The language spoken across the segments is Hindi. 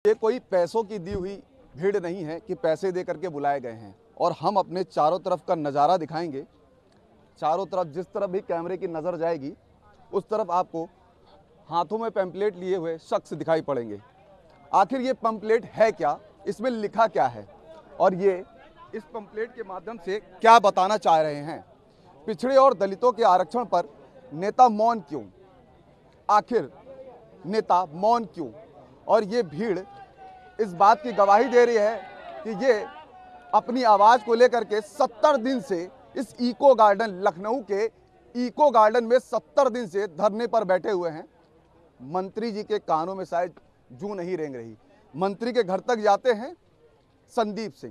ये कोई पैसों की दी हुई भीड़ नहीं है कि पैसे दे करके बुलाए गए हैं। और हम अपने चारों तरफ का नज़ारा दिखाएंगे। चारों तरफ जिस तरफ भी कैमरे की नज़र जाएगी उस तरफ आपको हाथों में पैम्पलेट लिए हुए शख्स दिखाई पड़ेंगे। आखिर ये पैम्पलेट है क्या, इसमें लिखा क्या है और ये इस पैम्पलेट के माध्यम से क्या बताना चाह रहे हैं? पिछड़े और दलितों के आरक्षण पर नेता मौन क्यों? आखिर नेता मौन क्यों? और ये भीड़ इस बात की गवाही दे रही है कि ये अपनी आवाज़ को लेकर के 70 दिन से इस इको गार्डन, लखनऊ के इको गार्डन में 70 दिन से धरने पर बैठे हुए हैं। मंत्री जी के कानों में शायद जूं नहीं रेंग रही। मंत्री के घर तक जाते हैं संदीप सिंह,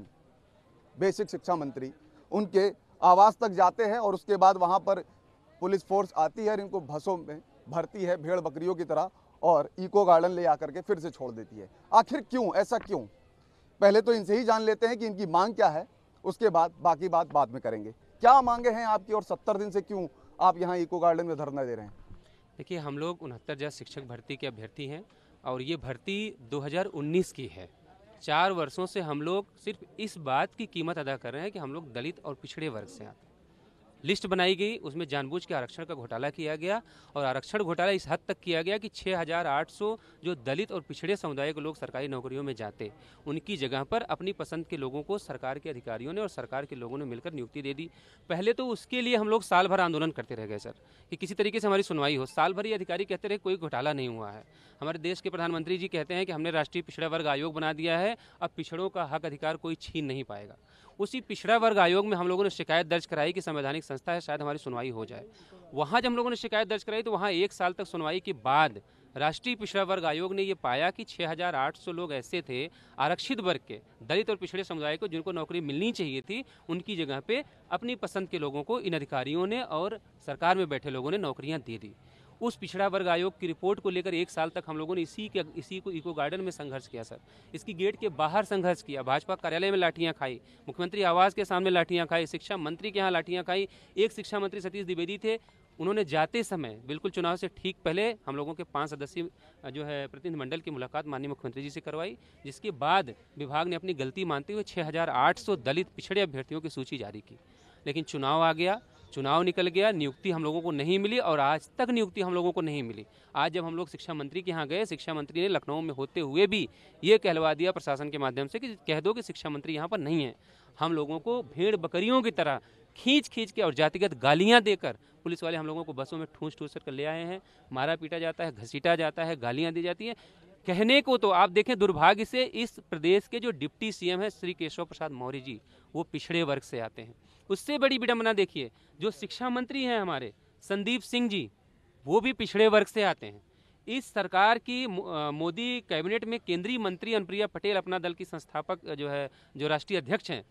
बेसिक शिक्षा मंत्री, उनके आवास तक जाते हैं और उसके बाद वहां पर पुलिस फोर्स आती है और इनको बसों में भरती है भेड़ बकरियों की तरह और इको गार्डन ले आकर के फिर से छोड़ देती है। आखिर क्यों, ऐसा क्यों? पहले तो इनसे ही जान लेते हैं कि इनकी मांग क्या है, उसके बाद बाकी बात बाद में करेंगे। क्या मांगे हैं आपकी और 70 दिन से क्यों आप यहाँ इको गार्डन में धरना दे रहे हैं? देखिए, हम लोग 69 शिक्षक भर्ती के अभ्यर्थी हैं और ये भर्ती 2019 की है। 4 वर्षों से हम लोग सिर्फ इस बात की कीमत अदा कर रहे हैं कि हम लोग दलित और पिछड़े वर्ग से आते हैं। लिस्ट बनाई गई, उसमें जानबूझ के आरक्षण का घोटाला किया गया और आरक्षण घोटाला इस हद तक किया गया कि 6800 जो दलित और पिछड़े समुदाय के लोग सरकारी नौकरियों में जाते, उनकी जगह पर अपनी पसंद के लोगों को सरकार के अधिकारियों ने और सरकार के लोगों ने मिलकर नियुक्ति दे दी। पहले तो उसके लिए हम लोग साल भर आंदोलन करते रह गए सर, कि किसी तरीके से हमारी सुनवाई हो। साल भर ये अधिकारी कहते रहे कोई घोटाला नहीं हुआ है। हमारे देश के प्रधानमंत्री जी कहते हैं कि हमने राष्ट्रीय पिछड़ा वर्ग आयोग बना दिया है, अब पिछड़ों का हक अधिकार कोई छीन नहीं पाएगा। उसी पिछड़ा वर्ग आयोग में हम लोगों ने शिकायत दर्ज कराई कि संवैधानिक संस्था है, शायद हमारी सुनवाई हो जाए। वहाँ जब हम लोगों ने शिकायत दर्ज कराई तो वहाँ 1 साल तक सुनवाई के बाद राष्ट्रीय पिछड़ा वर्ग आयोग ने ये पाया कि 6800 लोग ऐसे थे आरक्षित वर्ग के, दलित और पिछड़े समुदाय को, जिनको नौकरी मिलनी चाहिए थी, उनकी जगह पे अपनी पसंद के लोगों को इन अधिकारियों ने और सरकार में बैठे लोगों ने नौकरियां दे दी। उस पिछड़ा वर्ग आयोग की रिपोर्ट को लेकर 1 साल तक हम लोगों ने इसी को इको गार्डन में संघर्ष किया सर। इसकी गेट के बाहर संघर्ष किया, भाजपा कार्यालय में लाठियां खाई, मुख्यमंत्री आवास के सामने लाठियां खाई, शिक्षा मंत्री के यहाँ लाठियां खाई। एक शिक्षा मंत्री सतीश द्विवेदी थे, उन्होंने जाते समय बिल्कुल चुनाव से ठीक पहले हम लोगों के 5 सदस्यीय जो है प्रतिनिधिमंडल की मुलाकात माननीय मुख्यमंत्री जी से करवाई, जिसके बाद विभाग ने अपनी गलती मानते हुए 6800 दलित पिछड़े अभ्यर्थियों की सूची जारी की। लेकिन चुनाव आ गया, चुनाव निकल गया, नियुक्ति हम लोगों को नहीं मिली और आज तक नियुक्ति हम लोगों को नहीं मिली। आज जब हम लोग शिक्षा मंत्री के यहाँ गए, शिक्षा मंत्री ने लखनऊ में होते हुए भी ये कहलवा दिया प्रशासन के माध्यम से कि कह दो कि शिक्षा मंत्री यहाँ पर नहीं है। हम लोगों को भेड़ बकरियों की तरह खींच के और जातिगत गालियाँ देकर पुलिस वाले हम लोगों को बसों में ठूस कर ले आए हैं। मारा पीटा जाता है, घसीटा जाता है, गालियाँ दी जाती हैं। कहने को तो आप देखें, दुर्भाग्य से इस प्रदेश के जो डिप्टी सीएम है श्री केशव प्रसाद मौर्य जी, वो पिछड़े वर्ग से आते हैं। उससे बड़ी विडंबना देखिए, जो शिक्षा मंत्री हैं हमारे संदीप सिंह जी, वो भी पिछड़े वर्ग से आते हैं। इस सरकार की मोदी कैबिनेट में केंद्रीय मंत्री अनुप्रिया पटेल, अपना दल की संस्थापक जो राष्ट्रीय अध्यक्ष हैं,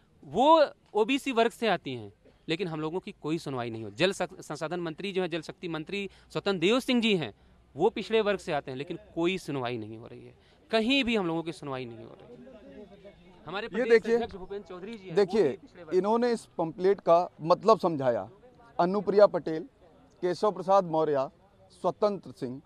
वो ओबीसी वर्ग से आती हैं। लेकिन हम लोगों की कोई सुनवाई नहीं हो। जल संसाधन मंत्री जो है, जल शक्ति मंत्री स्वतंत्र देव सिंह जी हैं, वो पिछड़े वर्ग से आते हैं, लेकिन कोई सुनवाई नहीं हो रही है। कहीं भी हम लोगों की सुनवाई नहीं हो रही है। हमारे ये देखिए, भूपेंद्र चौधरी जी देखिए इन्होंने इस पंपलेट का मतलब समझाया। अनुप्रिया पटेल, केशव प्रसाद मौर्य, स्वतंत्र सिंह,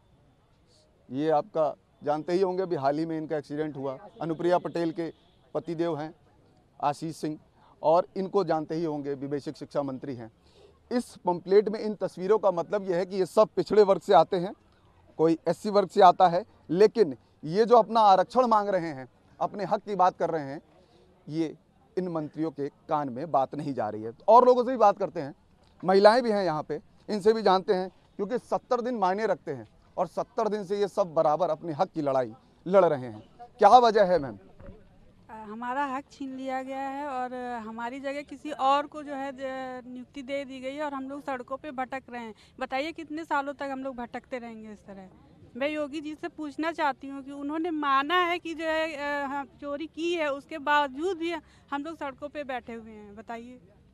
ये आपका जानते ही होंगे, अभी हाल ही में इनका एक्सीडेंट हुआ। अनुप्रिया पटेल के पतिदेव हैं आशीष सिंह, और इनको जानते ही होंगे, बेसिक शिक्षा मंत्री हैं। इस पंपलेट में इन तस्वीरों का मतलब यह है कि ये सब पिछड़े वर्ग से आते हैं, कोई एससी वर्ग से आता है, लेकिन ये जो अपना आरक्षण मांग रहे हैं, अपने हक की बात कर रहे हैं, ये इन मंत्रियों के कान में बात नहीं जा रही है। और लोगों से भी बात करते हैं, महिलाएं भी हैं यहाँ पे, इनसे भी जानते हैं, क्योंकि 70 दिन मायने रखते हैं और 70 दिन से ये सब बराबर अपने हक की लड़ाई लड़ रहे हैं। क्या वजह है मैम? हमारा हक छीन लिया गया है और हमारी जगह किसी और को जो है नियुक्ति दे दी गई है और हम लोग सड़कों पे भटक रहे हैं। बताइए कितने सालों तक हम लोग भटकते रहेंगे इस तरह? मैं योगी जी से पूछना चाहती हूँ कि उन्होंने माना है कि जो है चोरी की है, उसके बावजूद भी हम लोग सड़कों पे बैठे हुए हैं। बताइए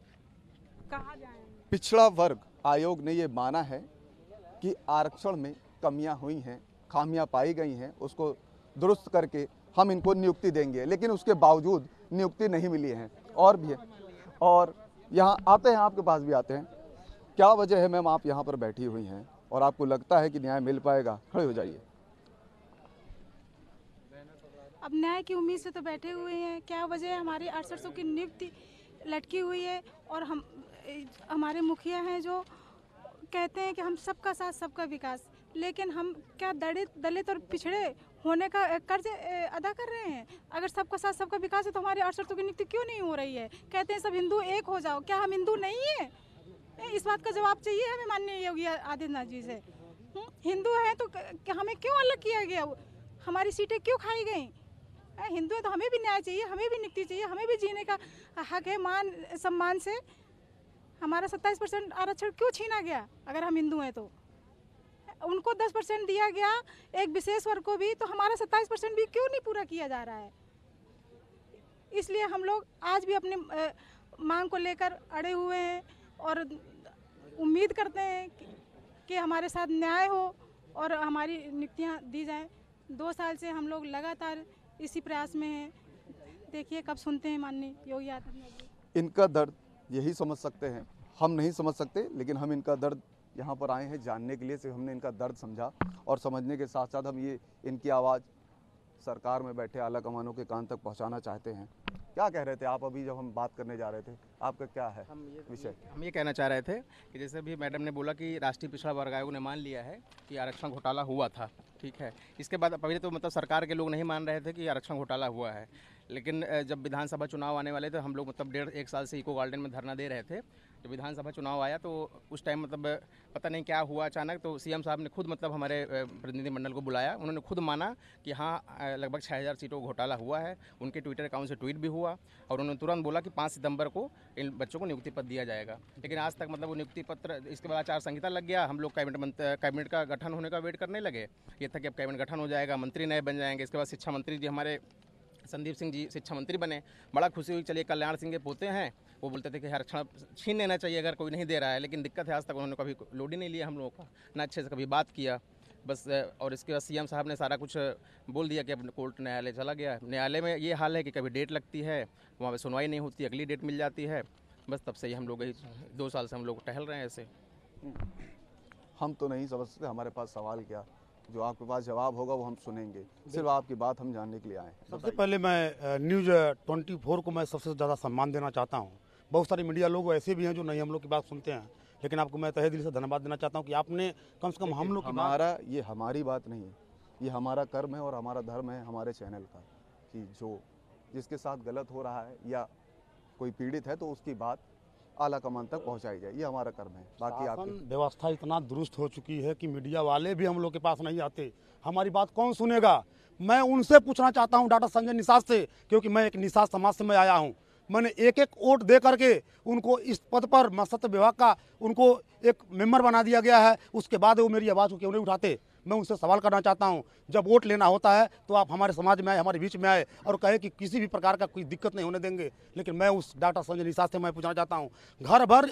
कहाँ जाएं? पिछड़ा वर्ग आयोग ने ये माना है कि आरक्षण में कमियां हुई हैं, खामियां पाई गई हैं, उसको दुरुस्त करके हम इनको नियुक्ति देंगे, लेकिन उसके बावजूद नियुक्ति नहीं मिली है। और भी है, और यहाँ आते हैं, आपके पास भी आते हैं। क्या वजह है मैम, आप यहाँ पर बैठी हुई हैं और आपको लगता है कि न्याय मिल पाएगा? खड़े हो जाइए। अब न्याय की उम्मीद से तो बैठे हुए हैं। क्या वजह है? हमारी 800 की नियुक्ति लटकी हुई है और हमारे मुखिया हैं जो कहते हैं कि हम सबका साथ सबका विकास, लेकिन हम क्या दलित और पिछड़े होने का कर्ज अदा कर रहे हैं? अगर सबका साथ सबका विकास है तो हमारे 800 की नियुक्ति क्यों नहीं हो रही है? कहते हैं सब हिंदू एक हो जाओ, क्या हम हिंदू नहीं है? इस बात का जवाब चाहिए हमें माननीय योगी आदित्यनाथ जी से। हिंदू है तो हमें क्यों अलग किया गया? हमारी सीटें क्यों खाई गई? हिंदू है तो हमें भी न्याय चाहिए, हमें भी नियुक्ति चाहिए, हमें भी जीने का हक है मान सम्मान से। हमारा 27% आरक्षण क्यों छीना गया? अगर हम हिंदू हैं तो उनको 10% दिया गया, एक विशेष वर्ग को भी, तो हमारा 27% भी क्यों नहीं पूरा किया जा रहा है? इसलिए हम लोग आज भी अपने मांग को लेकर अड़े हुए हैं और उम्मीद करते हैं कि हमारे साथ न्याय हो और हमारी नियुक्तियां दी जाएं। 2 साल से हम लोग लगातार इसी प्रयास में हैं। देखिए कब सुनते हैं माननीय योगी आदित्यनाथ जी। इनका दर्द यही समझ सकते हैं, हम नहीं समझ सकते, लेकिन हम इनका दर्द यहाँ पर आए हैं जानने के लिए। से हमने इनका दर्द समझा और समझने के साथ साथ हम ये इनकी आवाज़ सरकार में बैठे आला कमानों के कान तक पहुँचाना चाहते हैं। क्या कह रहे थे आप अभी जब हम बात करने जा रहे थे? आपका क्या है विषय? हम ये कहना चाह रहे थे कि जैसे भी मैडम ने बोला कि राष्ट्रीय पिछड़ा वर्ग आयोग ने मान लिया है कि आरक्षण घोटाला हुआ था, ठीक है। इसके बाद पहले तो मतलब सरकार के लोग नहीं मान रहे थे कि आरक्षण घोटाला हुआ है, लेकिन जब विधानसभा चुनाव आने वाले थे हम लोग मतलब 1.5-1 साल से इको गार्डन में धरना दे रहे थे। जब विधानसभा चुनाव आया तो उस टाइम मतलब पता नहीं क्या हुआ अचानक, तो सीएम साहब ने खुद मतलब हमारे प्रतिनिधिमंडल को बुलाया। उन्होंने खुद माना कि हाँ लगभग 6000 सीटों का घोटाला हुआ है। उनके ट्विटर अकाउंट से ट्वीट भी हुआ और उन्होंने तुरंत बोला कि 5 सितंबर को इन बच्चों को नियुक्ति पत्र दिया जाएगा। लेकिन आज तक मतलब वो नियुक्ति पत्र, इसके बाद आचार संहिता लग गया। हम लोग कैबिनेट का गठन होने का वेट करने लगे। ये था कि अब कैबिनेट गठन हो जाएगा, मंत्री नए बन जाएंगे। इसके बाद शिक्षा मंत्री जी हमारे संदीप सिंह जी शिक्षा मंत्री बने। बड़ा खुशी हुई। चलिए कल्याण सिंह के पोते हैं, वो बोलते थे कि आरक्षण छीन लेना चाहिए अगर कोई नहीं दे रहा है, लेकिन दिक्कत है आज तक उन्होंने कभी लोड ही नहीं लिया हम लोगों का, ना अच्छे से कभी बात किया बस। और इसके बाद सीएम साहब ने सारा कुछ बोल दिया कि अब कोर्ट न्यायालय चला गया। न्यायालय में ये हाल है कि कभी डेट लगती है, वहाँ पर सुनवाई नहीं होती, अगली डेट मिल जाती है। बस तब से ही हम लोग 2 साल से हम लोग टहल रहे हैं ऐसे। हम तो नहीं समझ सकते, हमारे पास सवाल क्या, जो आपके पास जवाब होगा वो हम सुनेंगे। सिर्फ आपकी बात हम जानने के लिए आए हैं। सबसे पहले मैं न्यूज़ 24 को मैं सबसे ज़्यादा सम्मान देना चाहता हूं। बहुत सारे मीडिया लोग ऐसे भी हैं जो नहीं हम लोग की बात सुनते हैं, लेकिन आपको मैं तहे दिल से धन्यवाद देना चाहता हूं कि आपने कम से कम हम लोग की ये हमारी बात नहीं है, ये हमारा कर्म है और हमारा धर्म है हमारे चैनल का, कि जो जिसके साथ गलत हो रहा है या कोई पीड़ित है तो उसकी बात आला कमान तक पहुंचाई जाए, ये हमारा कर्म है। बाकी आपकी व्यवस्था इतना दुरुस्त हो चुकी है कि मीडिया वाले भी हम लोग के पास नहीं आते। हमारी बात कौन सुनेगा? मैं उनसे पूछना चाहता हूं, डॉक्टर संजय निषाद से, क्योंकि मैं एक निषाद समाज से मैं आया हूं। मैंने एक वोट दे करके उनको इस पद पर मत्स्य विभाग का उनको एक मेंबर बना दिया गया है। उसके बाद वो मेरी आवाज़ को क्यों नहीं उठाते? मैं उनसे सवाल करना चाहता हूं, जब वोट लेना होता है तो आप हमारे समाज में आए, हमारे बीच में आए और कहे कि किसी भी प्रकार का कोई दिक्कत नहीं होने देंगे। लेकिन मैं उस डॉक्टर संजय निषाद से मैं पूछना चाहता हूं, घर भर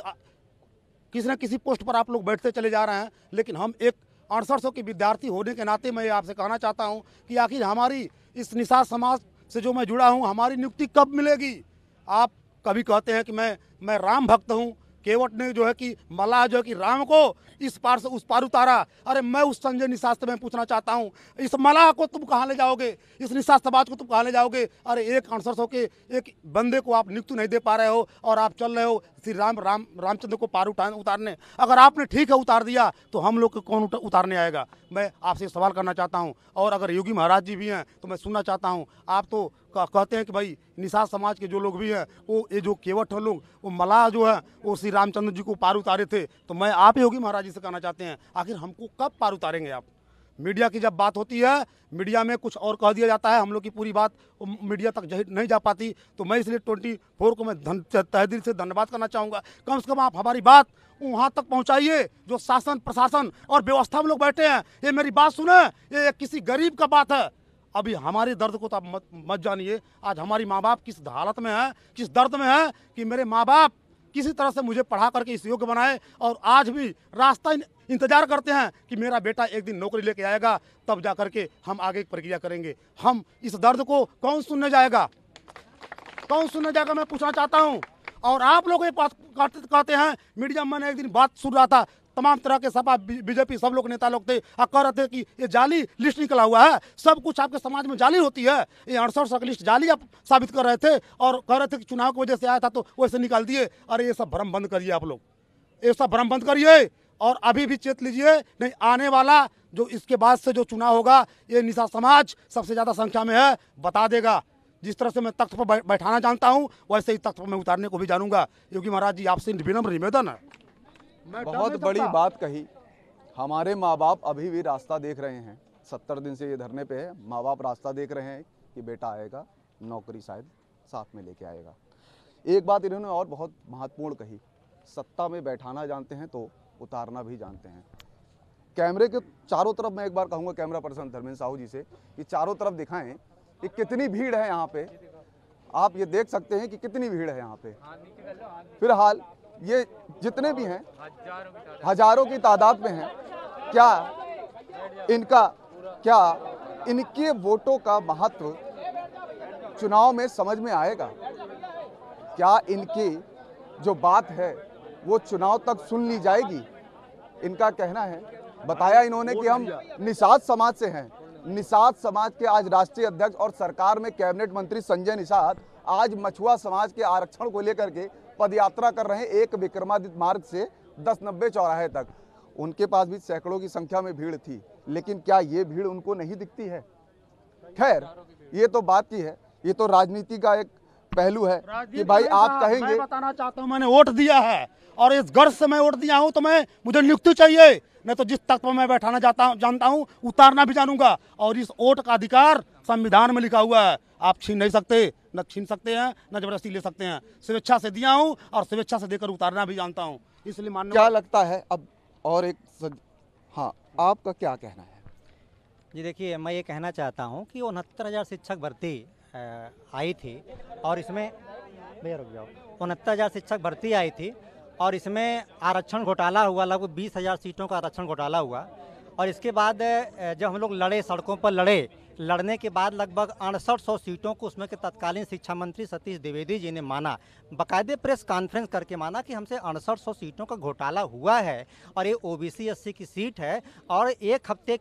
किसी न किसी पोस्ट पर आप लोग बैठते चले जा रहे हैं, लेकिन हम एक 800 के विद्यार्थी होने के नाते मैं आपसे कहना चाहता हूं कि आखिर हमारी इस निषाद समाज से जो मैं जुड़ा हूं, हमारी नियुक्ति कब मिलेगी? आप कभी कहते हैं कि मैं राम भक्त हूं, केवट ने जो है कि मल्लाह जो है कि राम को इस पार से उस पार उतारा। अरे मैं उस संजय निषाद से मैं पूछना चाहता हूं, इस मल्लाह को तुम कहाँ ले जाओगे? इस निषाद समाज को तुम कहाँ ले जाओगे? अरे एक 800 के एक बंदे को आप नियुक्ति नहीं दे पा रहे हो और आप चल रहे हो श्री रामचंद्र को पार उतारने। अगर आपने ठीक है उतार दिया तो हम लोग को कौन उतारने आएगा? मैं आपसे सवाल करना चाहता हूँ। और अगर योगी महाराज जी भी हैं तो मैं सुनना चाहता हूँ, आप तो कहते हैं कि भाई निषाद समाज के जो लोग भी हैं वो ये जो केवट है लोग, वो मल्लाह जो है वो श्री रामचंद्र जी को पार उतारे थे। तो मैं आप योगी महाराज जी से कहना चाहते हैं, आखिर हमको कब पार उतारेंगे आप? मीडिया की जब बात होती है, मीडिया में कुछ और कह दिया जाता है, हम लोग की पूरी बात मीडिया तक नहीं जा पाती। तो मैं इसलिए 24 को मैं तहे दिल से धन्यवाद करना चाहूँगा। कम से कम आप हमारी बात वहाँ तक पहुँचाइए जो शासन प्रशासन और व्यवस्था में लोग बैठे हैं। ये मेरी बात सुने, ये किसी गरीब का बात है। अभी हमारे दर्द को तो आप मत जानिए। आज हमारी माँ बाप किस हालत में है, किस दर्द में है कि मेरे माँ बाप किसी तरह से मुझे पढ़ा करके इस योग्य बनाए और आज भी रास्ता इंतजार करते हैं कि मेरा बेटा एक दिन नौकरी लेके आएगा, तब जा करके हम आगे की प्रक्रिया करेंगे। हम इस दर्द को कौन सुनने जाएगा? कौन सुनने जाएगा? मैं पूछना चाहता हूँ। और आप लोग एक बात कहते हैं, मीडिया में मैंने एक दिन बात सुन रहा था, तमाम तरह के सपा बीजेपी सब लोग नेता लोग थे और कह रहे थे कि ये जाली लिस्ट निकला हुआ है, सब कुछ आपके समाज में जाली होती है, ये 68 की लिस्ट जाली आप साबित कर रहे थे और कह रहे थे कि चुनाव की वजह से आया था तो वैसे निकाल दिए। अरे ये सब भ्रम बंद करिए आप लोग, ये सब भ्रम बंद करिए और अभी भी चेत लीजिए, नहीं आने वाला जो इसके बाद से जो चुनाव होगा ये निषाद समाज सबसे ज़्यादा संख्या में है, बता देगा। जिस तरह से मैं तख्त पर बैठाना जानता हूँ वैसे ही तख्त पर मैं उतारने को भी जानूंगा। योगी महाराज जी आपसे विनम्र निवेदन है। बहुत बड़ी बात कही। हमारे माँ बाप अभी भी रास्ता देख रहे हैं, 70 दिन से ये धरने पे है, माँ बाप रास्ता देख रहे हैं कि बेटा आएगा, नौकरी शायद साथ में लेके आएगा। एक बात इन्होंने और बहुत महत्वपूर्ण कही, सत्ता में बैठाना जानते हैं तो उतारना भी जानते हैं। कैमरे के चारों तरफ मैं एक बार कहूँगा कैमरा पर्सन धर्मेंद्र साहू जी से कि चारों तरफ दिखाएं कि कितनी भीड़ है यहाँ पे। आप ये देख सकते हैं कि कितनी भीड़ है यहाँ पे। फिलहाल ये जितने भी हैं हजारों की तादाद में हैं। क्या इनके वोटों का महत्व चुनाव में समझ में आएगा? क्या इनकी जो बात है वो चुनाव तक सुन ली जाएगी? इनका कहना है, बताया इन्होंने कि हम निषाद समाज से हैं। निषाद समाज के आज राष्ट्रीय अध्यक्ष और सरकार में कैबिनेट मंत्री संजय निषाद आज मछुआ समाज के आरक्षण को लेकर के पदयात्रा कर रहे हैं, एक विक्रमादित्य मार्ग से 1090 चौराहे तक। उनके पास भी सैकड़ों की संख्या में भीड़ थी, लेकिन क्या ये भीड़ उनको नहीं दिखती है? खैर, ये तो बात की है, ये तो राजनीति का एक पहलू है कि भाई आप कहेंगे। मैं बताना चाहता हूँ, मैंने वोट दिया है और इस गर्ज से मैं वोट दिया हूँ तो मुझे नियुक्ति चाहिए, नहीं तो जिस तख्त पर मैं बैठाना जानता हूँ उतारना भी जानूंगा। और इस वोट का अधिकार संविधान में लिखा हुआ है, आप छीन नहीं सकते, न छीन सकते हैं न जबरदस्ती ले सकते हैं। स्वेच्छा से दिया हूँ और स्वेच्छा से देकर उतारना भी जानता हूँ, इसलिए मानने क्या लगता है अब और एक हाँ, आपका क्या कहना है? जी देखिए, मैं ये कहना चाहता हूँ कि 69,000 शिक्षक भर्ती आई थी और इसमें भैया रुक जाओ, 69,000 शिक्षक भर्ती आई थी और इसमें आरक्षण घोटाला हुआ, लगभग 20,000 सीटों का आरक्षण घोटाला हुआ। और इसके बाद जब हम लोग लड़े, सड़कों पर लड़ने के बाद लगभग 6800 सीटों को उसमें के तत्कालीन शिक्षा मंत्री सतीश द्विवेदी जी ने माना, बाकायदे प्रेस कॉन्फ्रेंस करके माना कि हमसे 6800 सीटों का घोटाला हुआ है और ये OBC SC की सीट है। और एक हफ्ते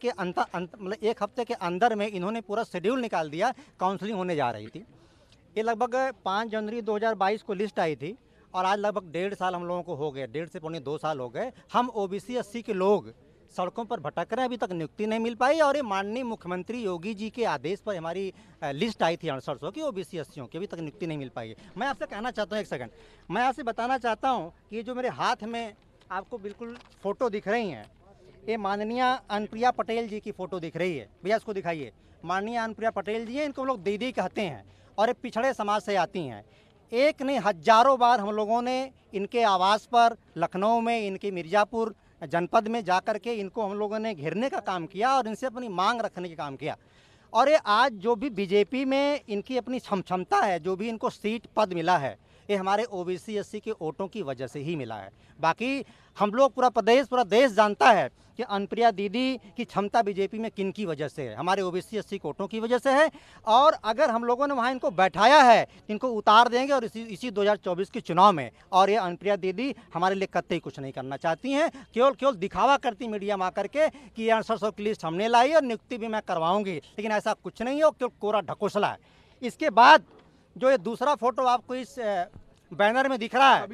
के अंदर में इन्होंने पूरा शेड्यूल निकाल दिया, काउंसलिंग होने जा रही थी। ये लगभग 5 जनवरी 2022 को लिस्ट आई थी और आज लगभग 1.5 साल हम लोगों को हो गए, 1.5 से पौने 2 साल हो गए। हम OBC SC के लोग सड़कों पर भटक रहे हैं, अभी तक नियुक्ति नहीं मिल पाई। और ये माननीय मुख्यमंत्री योगी जी के आदेश पर हमारी लिस्ट आई थी 6800 की OBC SCों की, अभी तक नियुक्ति नहीं मिल पाई है। मैं आपसे कहना चाहता हूँ, एक सेकंड, मैं आपसे बताना चाहता हूँ कि ये जो मेरे हाथ में आपको बिल्कुल फ़ोटो दिख रही हैं, ये माननीय अनुप्रिया पटेल जी की फ़ोटो दिख रही है। भैया इसको दिखाइए, माननीय अनुप्रिया पटेल जी हैं, इनको हम लोग दीदी कहते हैं और ये पिछड़े समाज से आती हैं। एक नहीं हजारों बार हम लोगों ने इनके आवास पर लखनऊ में, इनके मिर्ज़ापुर जनपद में जाकर के इनको हम लोगों ने घेरने का काम किया और इनसे अपनी मांग रखने का काम किया। और ये आज जो भी बीजेपी में इनकी अपनी क्षमता है, जो भी इनको सीट पद मिला है, ये हमारे OBC SC के वोटों की वजह से ही मिला है। बाकी हम लोग पूरा देश जानता है कि अनुप्रिया दीदी की क्षमता बीजेपी में किन की वजह से है, हमारे OBC SC के वोटों की वजह से है। और अगर हम लोगों ने वहाँ इनको बैठाया है, इनको उतार देंगे और इसी 2024 के चुनाव में। और ये अनुप्रिया दीदी हमारे लिए कतई कुछ नहीं करना चाहती हैं, केवल दिखावा करती मीडिया में आकर के कि 6800 की लिस्ट हमने लाई और नियुक्ति भी मैं करवाऊंगी, लेकिन ऐसा कुछ नहीं है, केवल कोरा ढकोसला है। इसके बाद जो ये दूसरा फोटो आपको इस बैनर में दिख रहा है,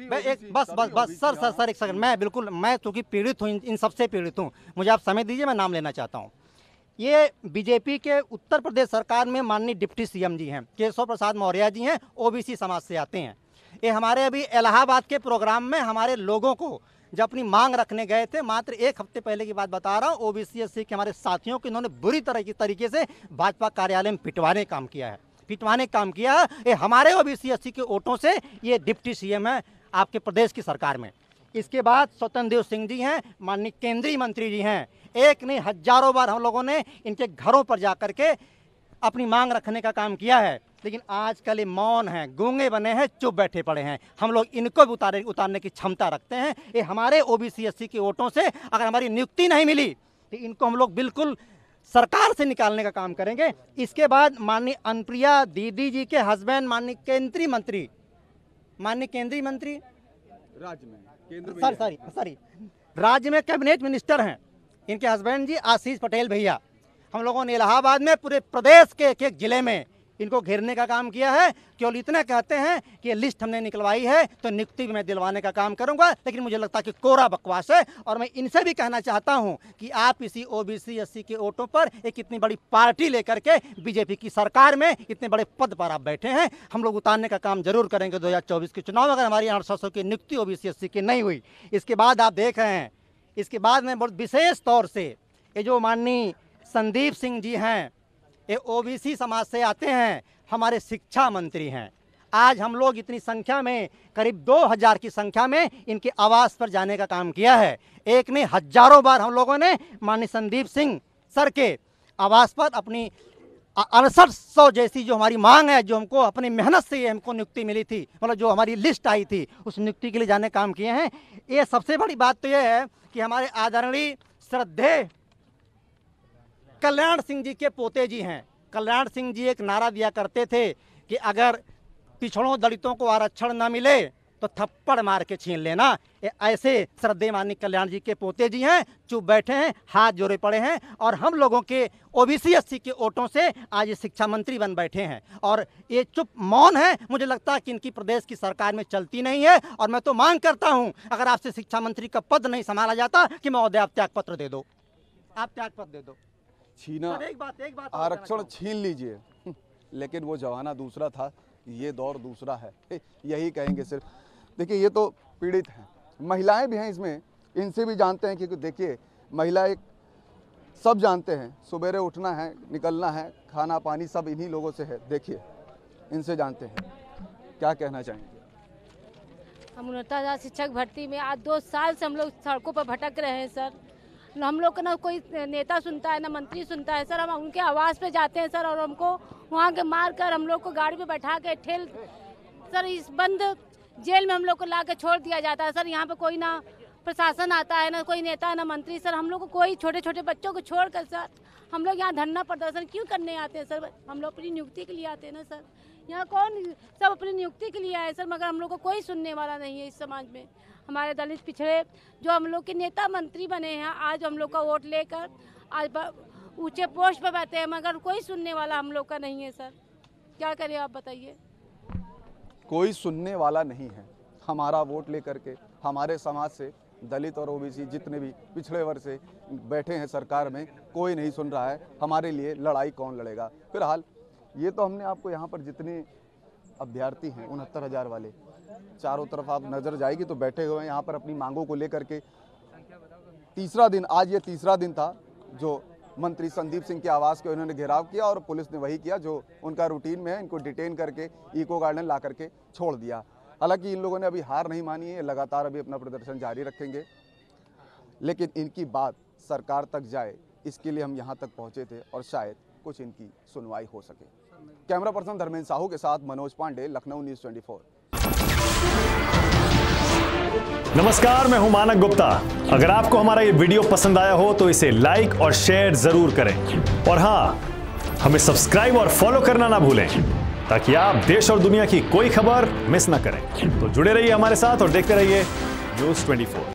बस सर एक सेकंड, मैं चूँकि पीड़ित हूँ, इन सबसे पीड़ित हूँ, मुझे आप समय दीजिए, मैं नाम लेना चाहता हूँ। ये बीजेपी के उत्तर प्रदेश सरकार में माननीय डिप्टी CM जी हैं, केशव प्रसाद मौर्य जी हैं, OBC समाज से आते हैं। ये हमारे अभी इलाहाबाद के प्रोग्राम में हमारे लोगों को जब अपनी मांग रखने गए थे, मात्र 1 हफ्ते पहले की बात बता रहा हूँ, OBC SC के हमारे साथियों को इन्होंने बुरी तरीके से भाजपा कार्यालय में पिटवाने का काम किया है। ये हमारे OBC SC के वोटों से ये डिप्टी CM है आपके प्रदेश की सरकार में। इसके बाद स्वतंत्र देव सिंह जी हैं, माननीय केंद्रीय मंत्री जी हैं। एक नहीं हजारों बार हम लोगों ने इनके घरों पर जाकर के अपनी मांग रखने का काम किया है, लेकिन आजकल ये मौन हैं, गूंगे बने हैं, चुप बैठे पड़े हैं। हम लोग इनको भी उतारने की क्षमता रखते हैं। ये हमारे OBC SC के वोटों से अगर हमारी नियुक्ति नहीं मिली तो इनको हम लोग बिल्कुल सरकार से निकालने का काम करेंगे। इसके बाद माननीय अनुप्रिया दीदी जी के हस्बैंड माननीय केंद्रीय मंत्री राज्य में राज्य में कैबिनेट मिनिस्टर हैं, इनके हस्बैंड जी आशीष पटेल भैया। हम लोगों ने इलाहाबाद में पूरे प्रदेश के एक एक जिले में इनको घेरने का काम किया है। केवल इतना कहते हैं कि ये लिस्ट हमने निकलवाई है तो नियुक्ति भी मैं दिलवाने का काम करूंगा, लेकिन मुझे लगता है कि कोरा बकवास है। और मैं इनसे भी कहना चाहता हूं कि आप इसी ओबीसी एससी के वोटों पर एक इतनी बड़ी पार्टी लेकर के बीजेपी की सरकार में इतने बड़े पद पर आप बैठे हैं। हम लोग उतारने का काम जरूर करेंगे 2024 के चुनाव, अगर हमारी 800 की नियुक्ति ओबीसी एससी की नहीं हुई। इसके बाद आप देख रहे हैं, इसके बाद में बहुत विशेष तौर से ये जो माननीय संदीप सिंह जी हैं, ये ओबीसी समाज से आते हैं, हमारे शिक्षा मंत्री हैं। आज हम लोग इतनी संख्या में, करीब 2000 की संख्या में इनके आवास पर जाने का काम किया है। एक नहीं हजारों बार हम लोगों ने माननीय संदीप सिंह सर के आवास पर अपनी 6800 जैसी जो हमारी मांग है, जो हमको अपनी मेहनत से हमको नियुक्ति मिली थी, मतलब जो हमारी लिस्ट आई थी, उस नियुक्ति के लिए जाने काम किए हैं। ये सबसे बड़ी बात तो ये है कि हमारे आदरणीय श्रद्धेय कल्याण सिंह जी के पोते जी हैं। कल्याण सिंह जी एक नारा दिया करते थे कि अगर पिछड़ों दलितों को आरक्षण न मिले तो थप्पड़ मार के छीन लेना। ऐसे श्रद्धेय माननीय कल्याण जी के पोते जी हैं, चुप बैठे हैं, हाथ जोड़े पड़े हैं, और हम लोगों के ओबीसी एससी के वोटों से आज ये शिक्षा मंत्री बन बैठे हैं। और ये चुप मौन है, मुझे लगता है कि इनकी प्रदेश की सरकार में चलती नहीं है। और मैं तो मांग करता हूं, अगर आपसे शिक्षा मंत्री का पद नहीं संभाला जाता कि महोदय आप त्यागपत्र दे दो, आप त्यागपत्र दे दो। छीना, एक बात आरक्षण छीन लीजिए, लेकिन वो जमाना दूसरा था, ये दौर दूसरा है, यही कहेंगे सिर्फ। देखिए, ये तो पीड़ित हैं, महिलाएं भी हैं इसमें, इनसे भी जानते हैं, क्योंकि देखिए महिला एक सब जानते हैं, सवेरे उठना है, निकलना है, खाना पानी सब इन्हीं लोगों से है। देखिए, इनसे जानते हैं, क्या कहना चाहेंगे? हम 69,000 शिक्षक भर्ती में आज 2 साल से हम लोग सड़कों पर भटक रहे हैं सर। हम लोग का ना कोई नेता सुनता है, ना मंत्री सुनता है सर। हम उनके आवास पे जाते हैं सर, और हमको वहाँ के मार कर हम लोग को गाड़ी पे बैठा के ठेल सर, इस बंद जेल में हम लोग को ला के छोड़ दिया जाता है सर। यहाँ पे कोई ना प्रशासन आता है, ना कोई नेता, ना मंत्री सर। हम लोग को कोई छोटे छोटे बच्चों को छोड़ कर सर हम लोग यहाँ धरना प्रदर्शन क्यों करने आते हैं सर? हम लोग अपनी नियुक्ति के लिए आते हैं ना सर। यहाँ कौन सब अपनी नियुक्ति के लिए आए सर, मगर हम लोग को कोई सुनने वाला नहीं है इस समाज में। हमारे दलित पिछड़े जो हम लोग के नेता मंत्री बने हैं, आज हम लोग का वोट लेकर आज ऊंचे पोस्ट पर बैठे हैं, मगर कोई सुनने वाला हम लोग का नहीं है सर। क्या करें आप बताइए? कोई सुनने वाला नहीं है। हमारा वोट लेकर के हमारे समाज से दलित और ओबीसी जितने भी पिछड़े वर्ग से बैठे हैं सरकार में, कोई नहीं सुन रहा है। हमारे लिए लड़ाई कौन लड़ेगा? फिलहाल ये तो हमने आपको यहाँ पर जितने अभ्यर्थी हैं 69,000 वाले, चारों तरफ आप नजर जाएगी तो बैठे हुए हैं यहाँ पर अपनी मांगों को लेकर के। तीसरा दिन, आज ये तीसरा दिन था जो मंत्री संदीप सिंह के आवास के उन्होंने घेराव किया, और पुलिस ने वही किया जो उनका रूटीन में है। इनको डिटेन करके इको गार्डन ला करके छोड़ दिया। हालांकि इन लोगों ने अभी हार नहीं मानी है, लगातार अभी अपना प्रदर्शन जारी रखेंगे, लेकिन इनकी बात सरकार तक जाए इसके लिए हम यहाँ तक पहुँचे थे, और शायद कुछ इनकी सुनवाई हो सके। कैमरा पर्सन धर्मेंद्र साहू के साथ मनोज पांडे, लखनऊ न्यूज़ 24। नमस्कार, मैं हूं मानक गुप्ता। अगर आपको हमारा ये वीडियो पसंद आया हो तो इसे लाइक और शेयर जरूर करें, और हां, हमें सब्सक्राइब और फॉलो करना ना भूलें ताकि आप देश और दुनिया की कोई खबर मिस ना करें। तो जुड़े रहिए हमारे साथ और देखते रहिए न्यूज़ 24।